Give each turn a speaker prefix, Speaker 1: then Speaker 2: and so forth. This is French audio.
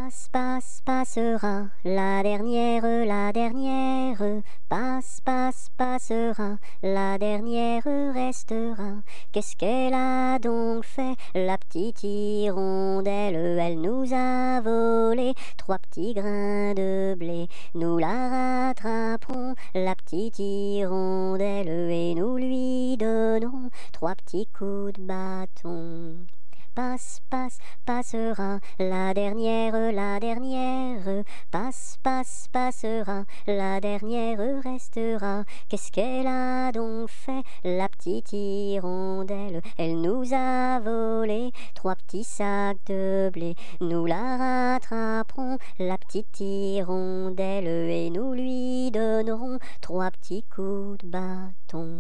Speaker 1: Passe, passe, passera, la dernière, passe, passe, passera, la dernière restera. Qu'est-ce qu'elle a donc fait, la petite hirondelle? Elle nous a volé 3 petits grains de blé. Nous la rattraperons, la petite hirondelle, et nous lui donnerons 3 petits coups de bâton. Passe, passe, passera, la dernière, passe, passe, passera, la dernière restera. Qu'est-ce qu'elle a donc fait, la petite hirondelle? Elle nous a volé 3 petits sacs de blé. Nous la rattraperons, la petite hirondelle, et nous lui donnerons 3 petits coups de bâton.